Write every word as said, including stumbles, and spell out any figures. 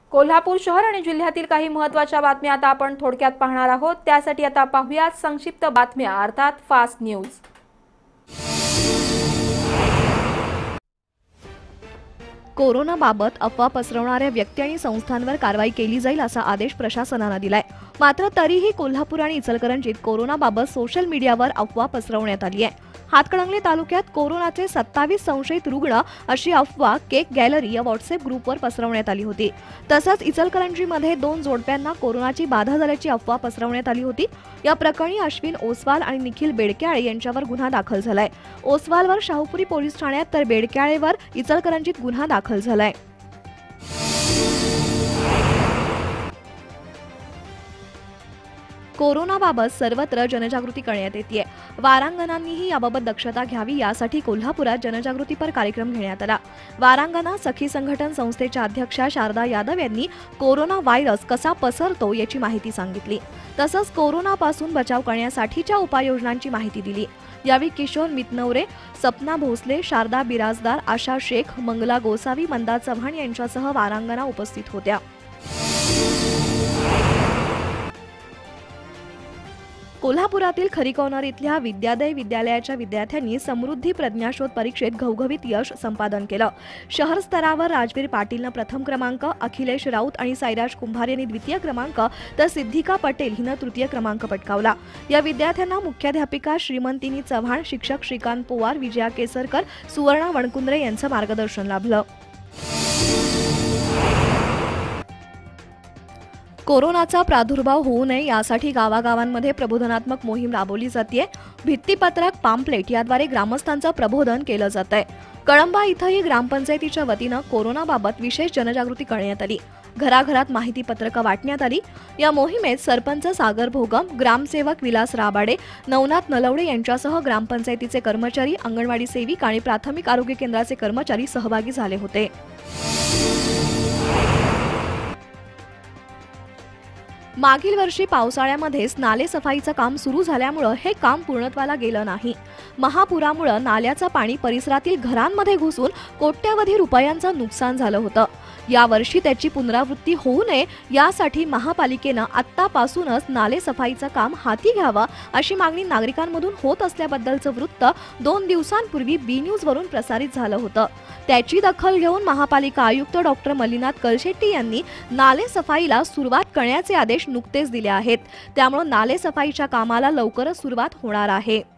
कोल्हापूर शहर आणि जिल्ह्यातील काही महत्त्वाच्या बातम्या आता आपण थोडक्यात पाहणार आहोत। त्यासाठी आता पाहूयात संक्षिप्त बातम्या अर्थात फास्ट न्यूज। कोरोनाबाबत अफवा पसरवणाऱ्या व्यक्ती आणि संस्थांवर कारवाई केली जाईल असा आदेश प्रशासनाने दिलाय। मात्र तरीही कोल्हापूर आणि इचलकरंजीत कोरोनाबाबत सोशल मीडियावर अफवा पसरवण्यात आली आहे। हातकणंगले तालुक्यात कोरोनाचे सत्तावीस संशयित रुग्ण अशी अफवा केक गॅलरी या व्हॉट्सअप ग्रुपवर पसरवण्यात आली होती। तसंच इचलकरंजीमध्ये दोन जोडप्यांना कोरोनाची बाधा झाल्याची अफवा पसरवण्यात आली होती। या प्रकरणी अश्विन ओसवाल आणि निखिल बेडक्याळे यांच्यावर गुन्हा दाखल झालाय। ओसवालवर शाहूपुरी पोलीस ठाण्यात तर बेडक्याळेवर इचलकरंजीत गुन्हा दाखल झालाय। कोरोनाबाबत सर्वत्र जनजागृती करण्यात येते। वारांगणांनीही याबाबत दक्षता घ्यावी यासाठी कोल्हापुरात जनजागृतीपर कार्यक्रम घेण्यात आला। वारांगणा सखी संघटन संस्थेच्या अध्यक्षा शारदा यादव यांनी कोरोना व्हायरस कसा पसरतो याची माहिती सांगितली। तसंच कोरोनापासून बचाव करण्यासाठीच्या उपाययोजनांची माहिती दिली। यावेळी किशोर मितनवरे, सपना भोसले, शारदा बिराजदार, आशा शेख, मंगला गोसावी, मंदा चव्हाण यांच्यासह वारांगणा उपस्थित होत्या। कोल्हापुरातील खरीकॉर्नर इथल्या विद्यादय विद्यालयाच्या विद्यार्थ्यांनी समृद्धी प्रज्ञाशोध परीक्षेत घवघवीत यश संपादन केलं। शहर स्तरावर राजवीर पाटीलनं प्रथम क्रमांक, अखिलेश राऊत आणि साईराज कुंभार यांनी द्वितीय क्रमांक तर सिद्धिका पटेल हिनं तृतीय क्रमांक पटकावला। या विद्यार्थ्यांना मुख्याध्यापिका श्रीमंतिनी चव्हाण, शिक्षक श्रीकांत पोवार, विजया केसरकर, सुवर्णा वणकुंद्रे यांचं मार्गदर्शन लाभलं। कोरोनाचा प्रादुर्भाव होऊ नये यासाठी गावागावांमध्ये प्रबोधनात्मक मोहीम राबवली जाते। भित्तीपत्रक, पाम्पलेट याद्वारे ग्रामस्थांचं प्रबोधन केलं जात आहे। कळंबा इथंही ग्रामपंचायतीच्या वतीनं कोरोनाबाबत विशेष जनजागृती करण्यात आली। घराघरात माहिती पत्रकं वाटण्यात आली। या मोहिमेत सरपंच सागर भोगम, ग्रामसेवक विलास राबाडे, नवनाथ नलवडे यांच्यासह ग्रामपंचायतीचे कर्मचारी, अंगणवाडी सेविक आणि प्राथमिक आरोग्य केंद्राचे कर्मचारी सहभागी झाले होते। मागील वर्षी पावसाळ्यामध्येच नाले सफाईचं काम सुरू झाल्यामुळे हे काम पूर्णत्वाला गेलं नाही। महापुरामुळे नाल्याचं पाणी परिसरातील घरांमध्ये घुसून कोट्यवधी रुपयांचं नुकसान झालं होतं। यावर्षी त्याची पुनरावृत्ती होऊ नये यासाठी महापालिकेनं आत्तापासूनच नाले सफाईचं काम हाती घ्यावं अशी मागणी नागरिकांमधून होत असल्याबद्दलचं वृत्त दोन दिवसांपूर्वी बी न्यूज वरून प्रसारित झालं होतं। त्याची दखल घेऊन महापालिका आयुक्त डॉक्टर मल्लीनाथ कलशेट्टी यांनी नाले सफाईला सुरुवात करण्याचे आदेश नुकतेच दिले आहेत। त्यामुळे नाले सफाईच्या कामाला लवकरच सुरुवात होणार आहे।